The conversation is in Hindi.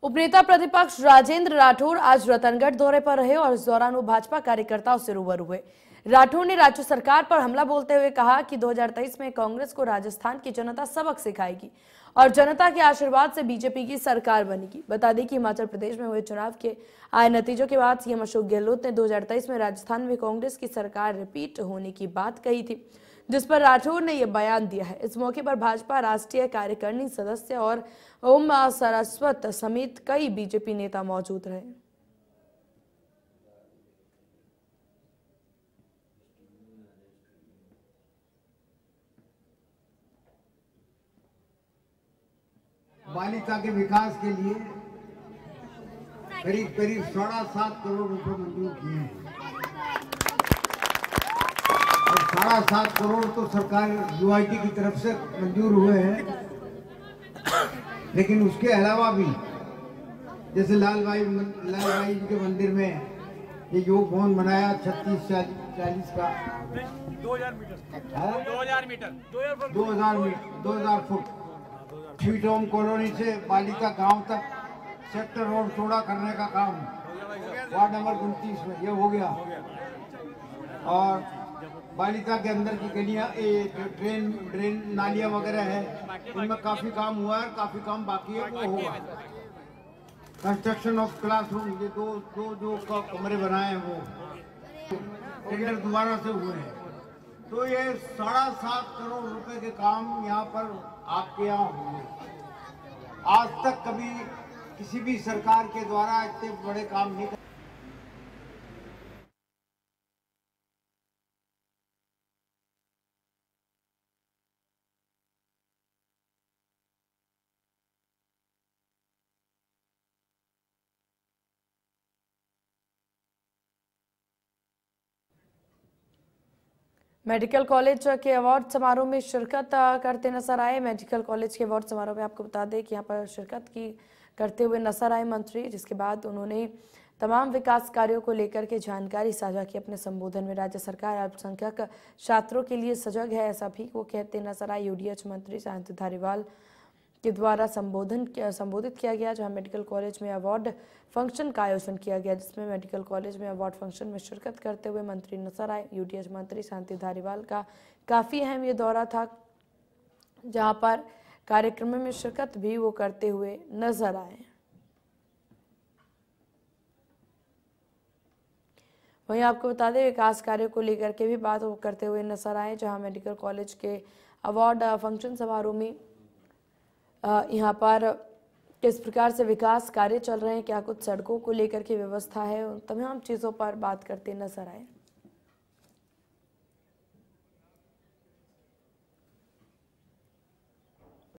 उपनेता प्रतिपक्ष राजेंद्र राठौर आज रतनगढ़ दौरे पर रहे और इस दौरान वो भाजपा कार्यकर्ताओं से रूबरू हुए। राठौर ने राज्य सरकार पर हमला बोलते हुए कहा कि 2023 में कांग्रेस को राजस्थान की जनता सबक सिखाएगी और जनता के आशीर्वाद से बीजेपी की सरकार बनेगी। बता दें कि हिमाचल प्रदेश में हुए चुनाव के आए नतीजों के बाद सीएम अशोक गहलोत ने 2023 में राजस्थान में कांग्रेस की सरकार रिपीट होने की बात कही थी, जिस पर राठौर ने यह बयान दिया है। इस मौके पर भाजपा राष्ट्रीय कार्यकारिणी सदस्य और ओम सरस्वत समेत कई बीजेपी नेता मौजूद रहे। बालिका के विकास के लिए करीब 7.5 करोड़ रुपए मंजूर किए हैं और 7.5 करोड़ तो सरकार यूआईटी की तरफ से मंजूर हुए हैं। लेकिन उसके अलावा भी जैसे लाल भाई जी के मंदिर में ये योग भवन बनाया 36-40 का 2000 फुट स्वीट होम कॉलोनी से बालिका गांव तक सेक्टर रोड चौड़ा करने का काम वार्ड नंबर 29 में ये हो गया। और बालिका के अंदर की गलियां, ड्रेन नालियां वगैरह है, उनमें काफी काम हुआ है, काफी काम बाकी है, वो होगा। कंस्ट्रक्शन ऑफ क्लासरूम, ये दो कमरे बनाए हैं वो टेंडर दोबारा से हुए हैं। तो ये 7.5 करोड़ रुपए के काम यहाँ पर आपके यहाँ हुए। आज तक कभी किसी भी सरकार के द्वारा इतने बड़े काम नहीं। मेडिकल कॉलेज के अवार्ड समारोह में शिरकत करते नजर आए। मेडिकल कॉलेज के अवार्ड समारोह में आपको बता दें कि यहाँ पर शिरकत की करते हुए नजर आए मंत्री, जिसके बाद उन्होंने तमाम विकास कार्यों को लेकर के जानकारी साझा की। अपने संबोधन में राज्य सरकार अल्पसंख्यक छात्रों के लिए सजग है, ऐसा भी वो कहते नजर आए। यूडीएच मंत्री शांति धारीवाल के द्वारा संबोधित किया गया, जहां मेडिकल कॉलेज में अवार्ड फंक्शन का आयोजन किया गया, जिसमें मेडिकल कॉलेज में अवार्ड फंक्शन में शिरकत करते हुए मंत्री नजर आए। यूडीएच मंत्री शांति धारीवाल का काफी अहम ये दौरा था, जहां पर कार्यक्रम में शिरकत भी वो करते हुए नजर आए। वहीं आपको बता दें विकास कार्यों को लेकर के भी बात वो करते हुए नजर आए, जहां मेडिकल कॉलेज के अवार्ड फंक्शन समारोह में यहाँ पर किस प्रकार से विकास कार्य चल रहे हैं, क्या कुछ सड़कों को लेकर के व्यवस्था है, उन तमाम चीज़ों पर बात करते नजर आए।